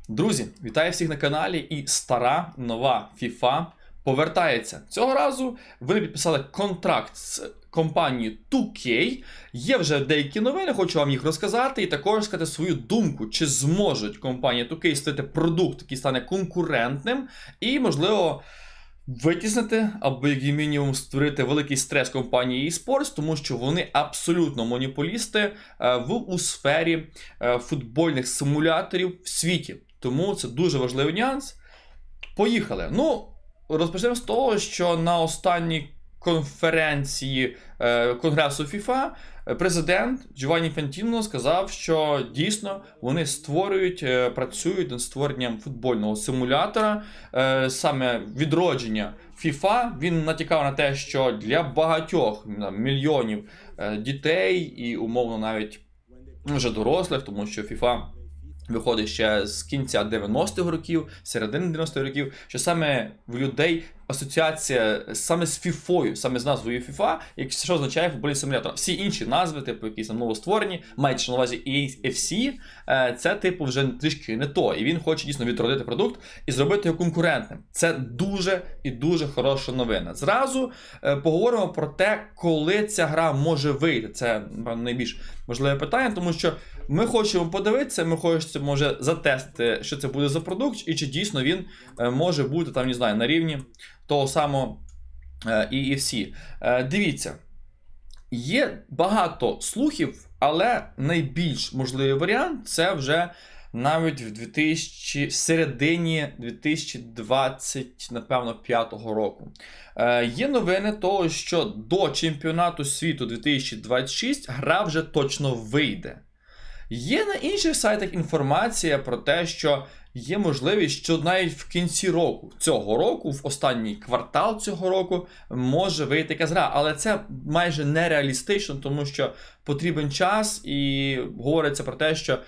Друзі, вітаю всіх на каналі, і стара нова FIFA повертається. Цього разу вони підписали контракт з компанією 2K. Є вже деякі новини, хочу вам їх розказати і також сказати свою думку, чи зможуть компанія 2K створити продукт, який стане конкурентним і, можливо, витіснити, або як мінімум створити великий стрес компанії eSports, тому що вони абсолютно монополісти у сфері футбольних симуляторів в світі. Тому це дуже важливий нюанс. Поїхали. Ну, розпочнемо з того, що на останній конференції Конгресу FIFA президент Джованні Інфантіно сказав, що дійсно вони працюють над створенням футбольного симулятора, саме відродження FIFA. Він натякав на те, що для багатьох мільйонів дітей і умовно навіть вже дорослих, тому що FIFA виходить ще з кінця 90-х років, середини 90-х років, що саме в людей асоціація саме з FIFA, саме з назвою FIFA, що означає футбольний симулятор. Всі інші назви, типу якісь там новостворені, маючи на увазі EFC, це типу вже трішки не то. І він хоче дійсно відродити продукт і зробити його конкурентним. Це дуже і дуже хороша новина. Зразу поговоримо про те, коли ця гра може вийти. Це, напевно, найбільш важливе питання, тому що ми хочемо подивитися, ми хочемо, може, затестити, що це буде за продукт, і чи дійсно він може бути, там, не знаю, на рівні того самого EFC. Дивіться, є багато слухів, але найбільш можливий варіант – це вже навіть в середині 2020, напевно, 5-го року. Є новини того, що до чемпіонату світу 2026 гра вже точно вийде. Є на інших сайтах інформація про те, що є можливість, що навіть в кінці року, цього року, в останній квартал цього року, може вийти якась гра. Але це майже нереалістично, тому що потрібен час і говориться про те, що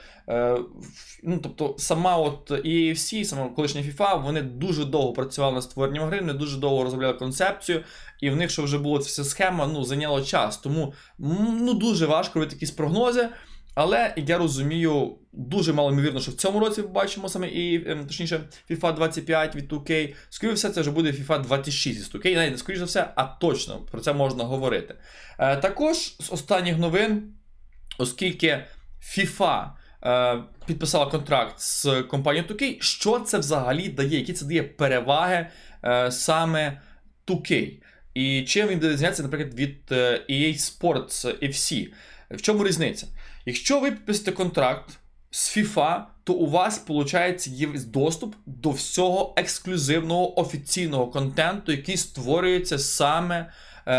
тобто сама от EFC, сама колишня FIFA, вони дуже довго працювали над створенням гри, вони дуже довго розробляли концепцію, і в них, що вже була ця вся схема, зайняло час. Тому дуже важко робити якісь прогнози. Але я розумію, дуже малоймовірно, що в цьому році побачимо саме точніше, FIFA 25 від 2K. Скоріше все, це вже буде FIFA 26 від 2K. Навіть не скоріше за все, а точно про це можна говорити. Також з останніх новин, оскільки FIFA підписала контракт з компанією 2K, що це взагалі дає, які це дає переваги саме 2K? І чим він буде відрізняться, наприклад, від EA Sports FC? В чому різниця? Якщо ви підписуєте контракт з FIFA, то у вас, виходить, є доступ до всього ексклюзивного офіційного контенту, який створюється саме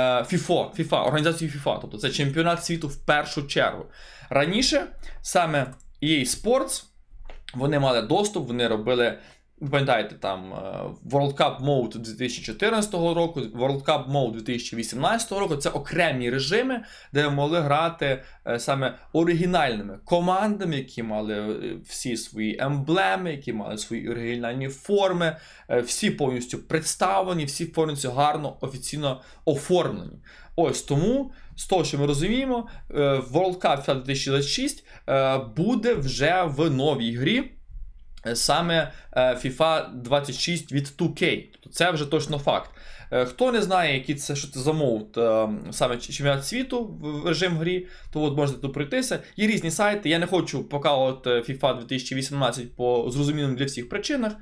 FIFA, організацією FIFA. Тобто це чемпіонат світу в першу чергу. Раніше саме EA Sports, вони мали доступ, вони робили, пам'ятаєте, там World Cup Mode 2014 року, World Cup Mode 2018 року. Це окремі режими, де ви могли грати саме оригінальними командами, які мали всі свої емблеми, які мали свої оригінальні форми, всі повністю представлені, всі повністю гарно, офіційно оформлені. Ось тому, з того, що ми розуміємо, World Cup 2026 буде вже в новій грі, саме FIFA 26 від 2K. Тобто це вже точно факт. Хто не знає, що це за мод, саме чемпіонат світу в режим грі, то от можете тут пройтися. Є різні сайти. Я не хочу показувати FIFA 2018 по зрозумілим для всіх причинах.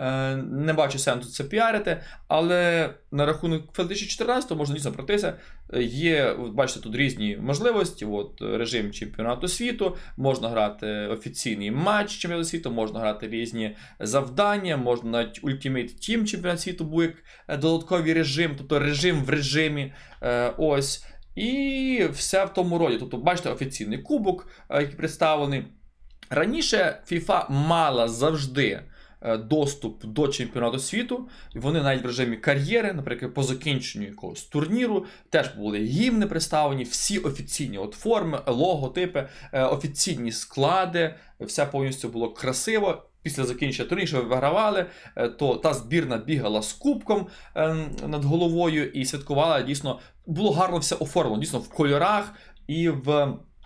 Не бачу сенсу це піарити, але на рахунок 2014 можна дійсно пройтися. Є, бачите, тут різні можливості. От режим чемпіонату світу, можна грати офіційний матч чемпіонату світу, можна грати різні завдання, можна навіть Ultimate Team чемпіонат світу був як додатковий режим, тобто режим в режимі. Ось. І все в тому роді. Тобто, бачите, офіційний кубок, який представлений. Раніше FIFA мала завжди доступ до чемпіонату світу, і вони навіть в режимі кар'єри, наприклад, по закінченню якогось турніру, теж були гімни представлені, всі офіційні форми, логотипи, офіційні склади, все повністю було красиво. Після закінчення турніру, що ви вигравали, то та збірна бігала з кубком над головою і святкувала, дійсно, було гарно все оформлено, дійсно, в кольорах і в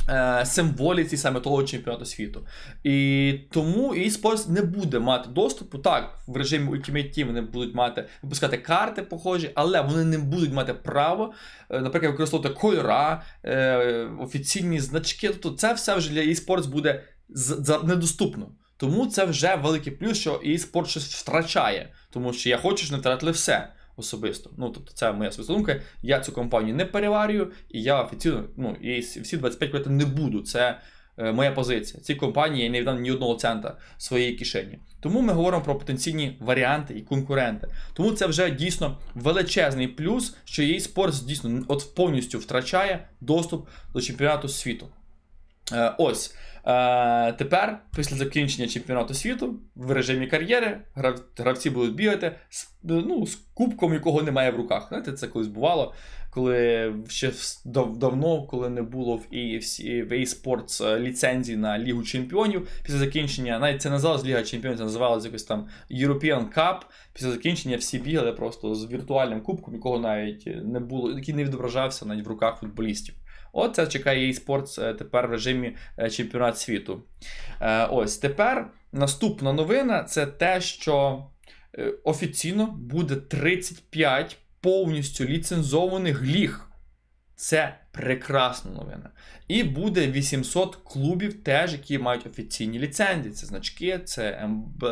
символіці саме того чемпіонату світу. І тому eSports не буде мати доступу. Так, в режимі Ultimate Team вони будуть випускати карти похожі, але вони не будуть мати право, наприклад, використовувати кольора, офіційні значки. Тобто це все вже для eSports буде недоступно. Тому це вже великий плюс, що eSports щось втрачає. Тому що я хочу, щоб не втратили все. Особисто. Тобто це моя особиста думка. Я цю компанію не переварюю, і я офіційно, і всі 25 платити не буду. Це моя позиція. Цій компанії я не віддам ні одного цента своєї кишені. Тому ми говоримо про потенційні варіанти і конкуренти. Тому це вже дійсно величезний плюс, що eSports дійсно повністю втрачає доступ до чемпіонату світу. Ось. Тепер, після закінчення чемпіонату світу, в режимі кар'єри, гравці будуть бігати з кубком, якого немає в руках. Знаєте, це колись бувало, коли ще давно, коли не було в eSports ліцензії на Лігу Чемпіонів, після закінчення, навіть це не називалось Ліга Чемпіонів, це називалось якось там European Cup, після закінчення всі бігали просто з віртуальним кубком, якого навіть не було, який не відображався навіть в руках футболістів. От це чекає eSports тепер в режимі чемпіонат світу. Ось, тепер наступна новина – це те, що офіційно буде 35 повністю ліцензованих ліг. Це прекрасна новина. І буде 800 клубів теж, які мають офіційні ліцензії. Це значки, це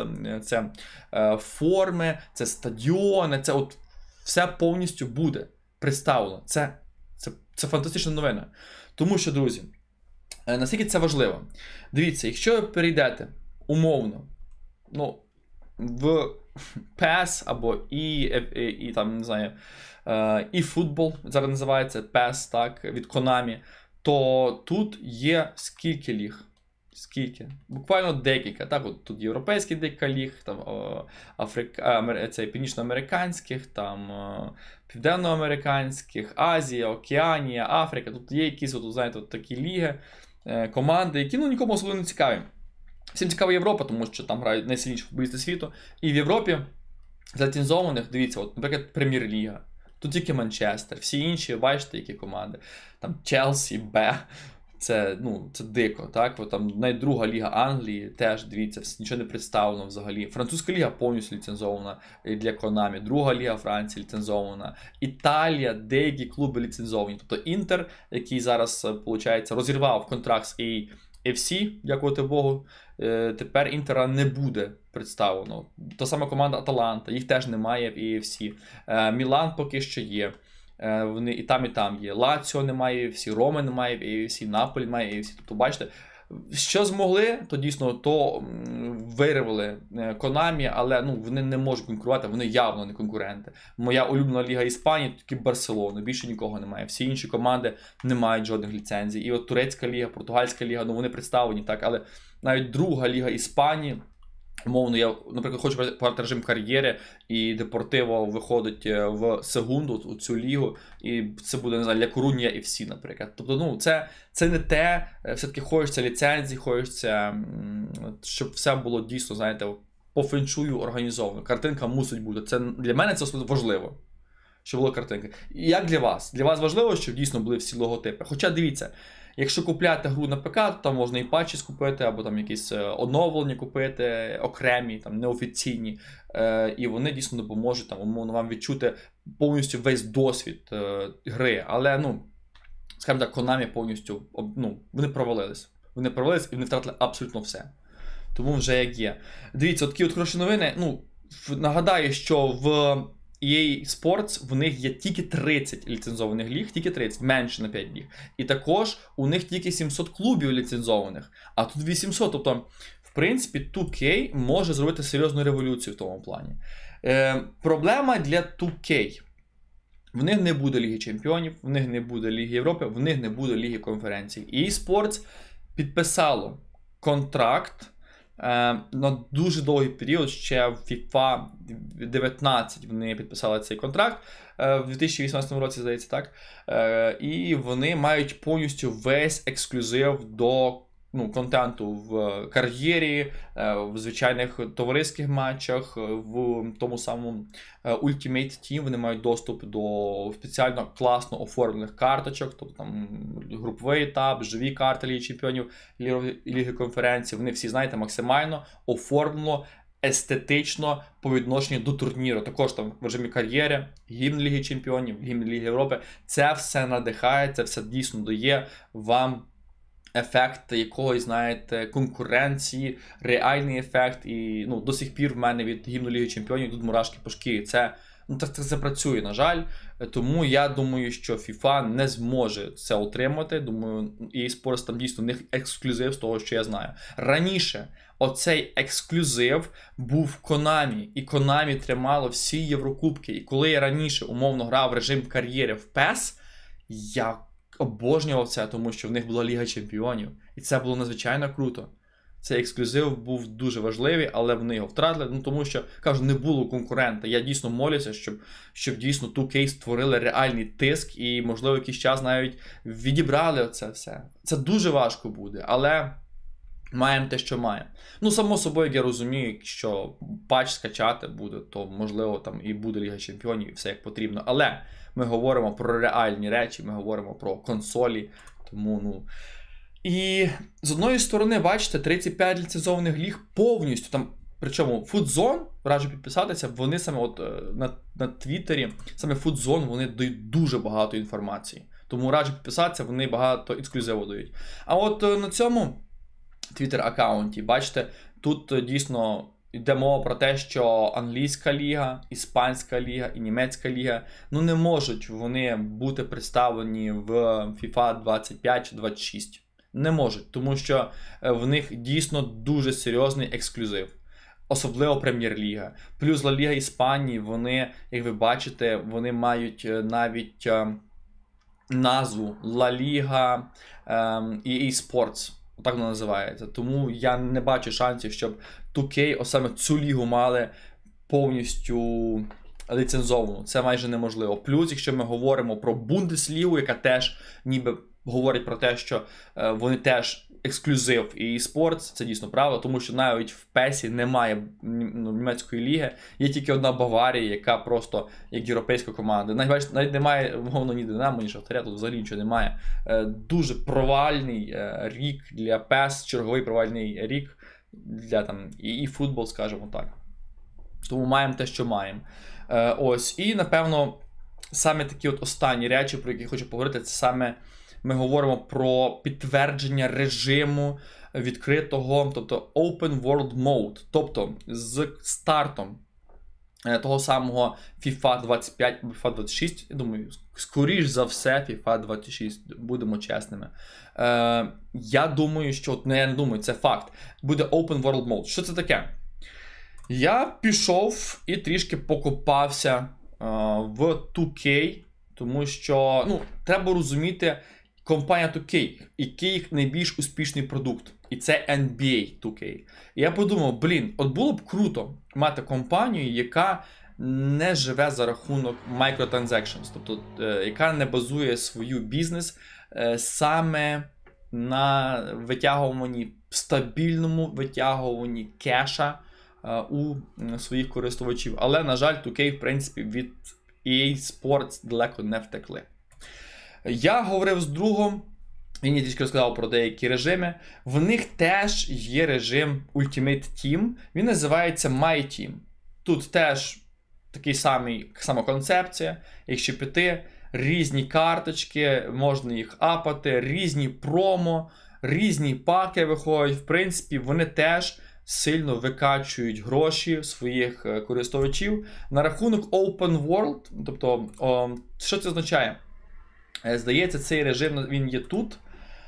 форми, це стадіони, це от все повністю буде представлено. Це фантастична новина. Тому що, друзі, наскільки це важливо? Дивіться, якщо ви перейдете умовно, в PES або там, не знаю, eFootball, зараз називається PES, так, від Konami, то тут є скільки ліг? Скільки? Буквально декілька. Так, от тут європейський декілька ліг, там північноамериканських, там південноамериканських, Азія, Океанія, Африка. Тут є якісь, знаєте, такі ліги, команди, які нікому особливо не цікаві. Всім цікава Європа, тому що там грають найсильніші футболісти світу. І в Європі з ліцензованих, дивіться, наприклад, Прем'єр-ліга. Тут тільки Манчестер, всі інші, бачите, які команди. Там Челсі, це дико, так? От там навіть друга ліга Англії теж, дивіться, нічого не представлено взагалі. Французька ліга повністю ліцензована для Konami. Друга ліга Франції ліцензована. Італія, деякі клуби ліцензовані. Тобто Інтер, який зараз, виходить, розірвав контракт з AFC, дякувати Богу, тепер Інтера не буде представлено. Та сама команда Аталанта, їх теж немає в AFC. Мілан поки що є. Вони і там є. Лаціо немає AFC, Рома немає в AFC, Наполі немає в AFC. Тобто, бачите, що змогли, то дійсно то вирвали Konami, але вони не можуть конкурувати, вони явно не конкуренти. Моя улюблена ліга Іспанії, тільки Барселона, більше нікого немає. Всі інші команди не мають жодних ліцензій. І от турецька ліга, португальська ліга, вони представлені, так, але навіть друга ліга Іспанії, умовно, я, наприклад, хочу брати режим кар'єри, і Депортиво виходить в Сегунду, у цю лігу, і це буде, не знаю, Ля Корунья і всі, наприклад. Тобто, це не те, все-таки хочеться ліцензії, хочеться, щоб все було дійсно, знаєте, по феншую організовано. Картинка мусить бути. Це, для мене це важливо, щоб була картинка. І як для вас? Для вас важливо, щоб дійсно були всі логотипи. Хоча, дивіться, якщо купляти гру на ПК, то там можна і патчі скупити, або там якісь оновлення купити, окремі, там, неофіційні, і вони дійсно допоможуть там, умовно, вам відчути повністю весь досвід гри. Але, скажімо так, Konami повністю, вони провалились. Вони провалились і вони втратили абсолютно все. Тому вже як є. Дивіться, такі от хороші новини. Нагадаю, що в EA Sports в них є тільки 30 ліцензованих ліг, тільки 30, менше на 5 ліг. І також у них тільки 700 клубів ліцензованих, а тут 800. Тобто, в принципі, 2K може зробити серйозну революцію в тому плані. Проблема для 2K. В них не буде Ліги Чемпіонів, в них не буде Ліги Європи, в них не буде Ліги Конференцій. EA Sports підписало контракт на дуже довгий період, ще в FIFA 19 вони підписали цей контракт, в 2018 році, здається, так. І вони мають повністю весь ексклюзив до контенту в кар'єрі, в звичайних товариських матчах, в тому самому Ultimate Team вони мають доступ до спеціально класно оформлених карточок, тобто там груповий етап, живі карти Ліги Чемпіонів, Ліги Конференцій, вони всі, знаєте, максимально оформлено, естетично по відношенню до турніру. Також там в режимі кар'єри, гімн Ліги Чемпіонів, гімн Ліги Європи. Це все надихає, це все дійсно дає вам ефект якогось, знаєте, конкуренції, реальний ефект. І до сих пір в мене від гімну Ліги Чемпіонів тут мурашки по шкірі. Це працює, на жаль. Тому я думаю, що FIFA не зможе це отримати. Думаю, eSports там дійсно у них ексклюзив з того, що я знаю. Раніше оцей ексклюзив був в Konami. І Konami тримало всі Єврокубки. І коли я раніше умовно грав в режим кар'єри в PES, я обожнював це, тому що в них була Ліга Чемпіонів. І це було надзвичайно круто. Цей ексклюзив був дуже важливий, але вони його втратили, тому що, кажу, не було конкурента. Я дійсно молюся, щоб дійсно 2K створили реальний тиск і, можливо, якийсь час навіть відібрали це все. Це дуже важко буде, але маємо те, що маємо. Само собою, я розумію, що патч скачати буде, то, можливо, там і буде Ліга Чемпіонів, і все як потрібно. Але ми говоримо про реальні речі, ми говоримо про консолі, тому, І з одної сторони, бачите, 35 ліцензованих ліг повністю, там, причому FUTZone, раджу підписатися, вони саме на Твіттері, саме FUTZone, вони дають дуже багато інформації. Тому раджу підписатися, вони багато ексклюзиву дають. А от на цьому Твіттер-аккаунті, бачите, тут дійсно йде мова про те, що англійська ліга, іспанська ліга і німецька ліга, не можуть вони бути представлені в FIFA 25 чи 26. Не можуть, тому що в них дійсно дуже серйозний ексклюзив. Особливо Прем'єр-ліга. Плюс Ла Ліга Іспанії, вони, як ви бачите, вони мають навіть назву Ла Ліга EA Sports. Так вона називається. Тому я не бачу шансів, щоб 2K саме цю лігу мали повністю ліцензовану. Це майже неможливо. Плюс, якщо ми говоримо про Бундеслігу, яка теж ніби говорить про те, що вони теж ексклюзив і eSports, це дійсно правда, тому що навіть в PES немає німецької ліги, є тільки одна Баварія, яка просто як європейська команда. Навіть немає, мовно, ні Динамо, ні Шахтаря, тут взагалі нічого немає. Дуже провальний рік для PES, черговий провальний рік для там і футбол, скажімо так. Тому маємо те, що маємо. І, напевно, саме такі останні речі, про які я хочу поговорити, це саме ми говоримо про підтвердження режиму відкритого, тобто Open World Mode. Тобто з стартом того самого FIFA 25, FIFA 26, я думаю, скоріш за все FIFA 26, будемо чесними. Я думаю, що, я не думаю, це факт, буде Open World Mode. Що це таке? Я пішов і трішки покопався в 2K, тому що, треба розуміти, компанія 2K, який їх найбільш успішний продукт. І це NBA 2K. І я подумав, от було б круто мати компанію, яка не живе за рахунок microtransactions, тобто яка не базує свою бізнес саме на витягуванні, стабільному витягуванні кеша у своїх користувачів. Але, на жаль, 2K, в принципі, від EA Sports далеко не втекли. Я говорив з другом, він мені трішки розказав про деякі режими. В них теж є режим Ultimate Team, він називається My Team. Тут теж сама концепція, якщо піти, різні карточки, можна їх апати, різні промо, різні паки виходять. В принципі, вони теж сильно викачують гроші своїх користувачів. На рахунок Open World, тобто, що це означає? Здається, цей режим, він є тут,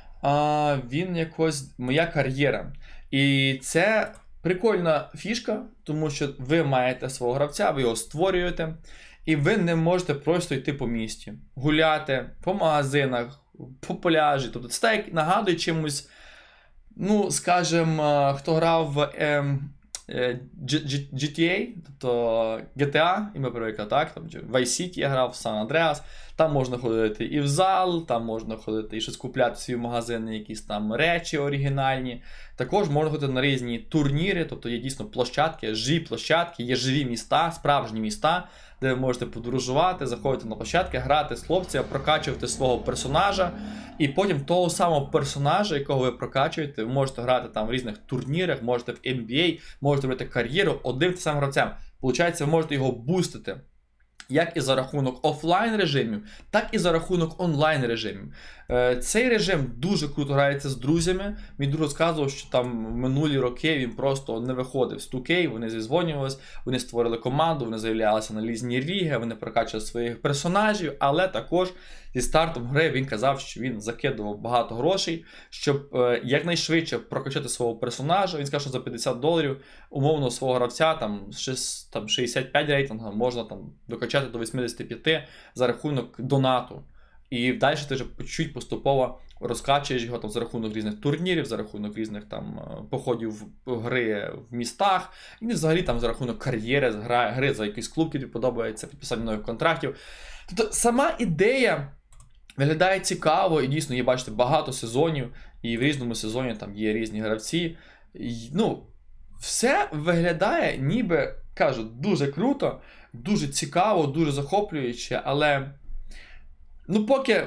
він якось моя кар'єра. І це прикольна фішка, тому що ви маєте свого гравця, ви його створюєте, і ви не можете просто йти по місті, гуляти по магазинах, по пляжі. Тобто це нагадує чимось, скажімо, хто грав в GTA, тобто GTA, і ми привикли, так? Там Vice City я грав, San Andreas. Там можна ходити і в зал, там можна ходити і щось купляти в свій магазин, якісь там речі оригінальні. Також можна ходити на різні турніри, тобто є дійсно площадки, живі площадки, є живі міста, справжні міста, де ви можете подорожувати, заходити на площадки, грати з хлопцями, прокачувати свого персонажа. І потім того самого персонажа, якого ви прокачуєте, ви можете грати там в різних турнірах, можете в NBA, можете робити кар'єру одним тим самим гравцем. Получається, ви можете його бустити. Як і за рахунок офлайн режимів, так і за рахунок онлайн режимів. Цей режим дуже круто грається з друзями. Мій друг розказував, що там в минулі роки він просто не виходив з 2K, вони зізвонювалися, вони створили команду, вони заявлялися на різні ліги, вони прокачували своїх персонажів, але також зі стартом гри він казав, що він закидував багато грошей, щоб якнайшвидше прокачати свого персонажа. Він сказав, що за $50 умовно свого гравця, там 65 рейтингу, можна там докачати до 85 за рахунок донату. І далі ти вже чуть поступово розкачуєш його там за рахунок різних турнірів, за рахунок різних там походів в гри в містах, і взагалі там за рахунок кар'єри, гри за якийсь клуб, який тобі подобається, підписання нових контрактів. Тобто сама ідея виглядає цікаво, і дійсно є, бачите, багато сезонів, і в різному сезоні там є різні гравці. І, ну, все виглядає ніби, кажу, дуже круто, дуже цікаво, дуже захоплююче, але ну поки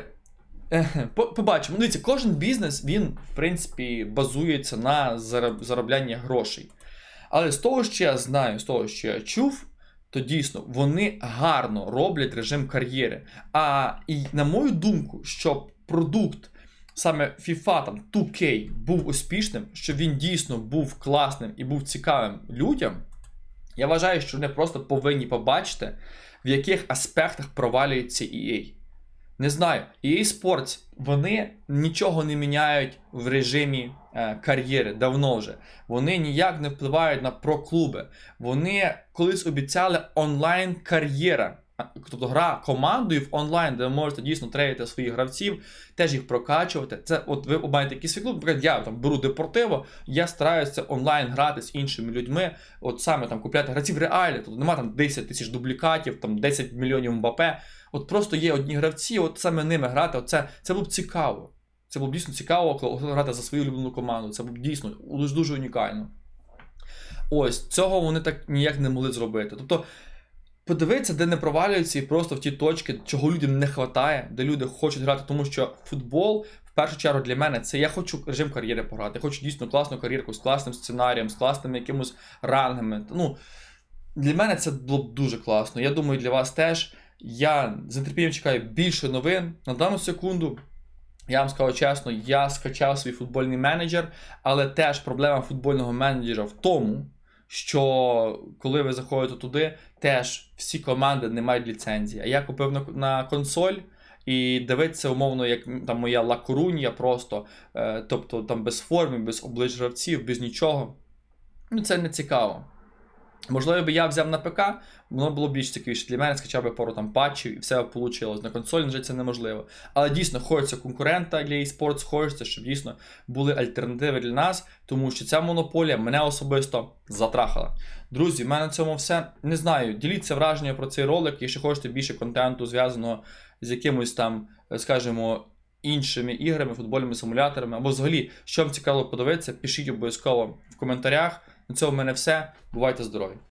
побачимо. Дивіться, кожен бізнес, він, в принципі, базується на зароблянні грошей. Але з того, що я знаю, з того, що я чув, то дійсно вони гарно роблять режим кар'єри. І на мою думку, щоб продукт саме FIFA, там 2K, був успішним, щоб він дійсно був класним і був цікавим людям, я вважаю, що вони просто повинні побачити, в яких аспектах провалюється EA. Не знаю, EA Sports, вони нічого не міняють в режимі кар'єри, давно вже. Вони ніяк не впливають на про-клуби. Вони колись обіцяли онлайн-кар'єра. Тобто гра командою в онлайн, де ви можете дійсно трейдити своїх гравців, теж їх прокачувати. Це от ви маєте якийсь свій клуб, наприклад, я там беру Депортиво, я стараюся онлайн грати з іншими людьми, от саме там купляти гравців реально, тобто немає там 10 тисяч дублікатів, там 10 мільйонів Мбаппе. От просто є одні гравці, от саме ними грати, це було б цікаво. Це було б дійсно цікаво, коли грати за свою улюблену команду. Це було б дійсно дуже унікально. Ось, цього вони так ніяк не могли зробити. Тобто, подивитися, де не провалюються і просто в ті точки, чого людям не вистачає, де люди хочуть грати, тому що футбол, в першу чергу для мене, це я хочу режим кар'єри пограти, я хочу дійсно класну кар'єрку з класним сценарієм, з класними якимось рангами. Ну, для мене це було б дуже класно. Я думаю, для вас теж. Я з нетерпінням чекаю більше новин. На дану секунду, я вам скажу чесно, я скачав свій футбольний менеджер, але теж проблема футбольного менеджера в тому, що коли ви заходите туди, теж всі команди не мають ліцензії. А я купив на консоль і дивитися умовно, як там моя Ла Корунья просто, тобто там без форми, без облич гравців, без нічого. Ну це не цікаво. Можливо, би я взяв на ПК, воно було б більш цікавіше для мене, скачав би пару там патчів і все б вийшло. На консолі, на жаль, це неможливо. Але дійсно, хочеться конкурента для eSports, хочеться, щоб дійсно були альтернативи для нас, тому що ця монополія мене особисто затрахала. Друзі, в мене на цьому все. Не знаю, діліться враження про цей ролик, якщо хочете більше контенту, зв'язаного з якимось там, скажімо, іншими іграми, футбольними симуляторами, або взагалі, що вам цікаво подивитися, пишіть обов'язково в коментарях. На цьому в мене все. Бувайте здорові!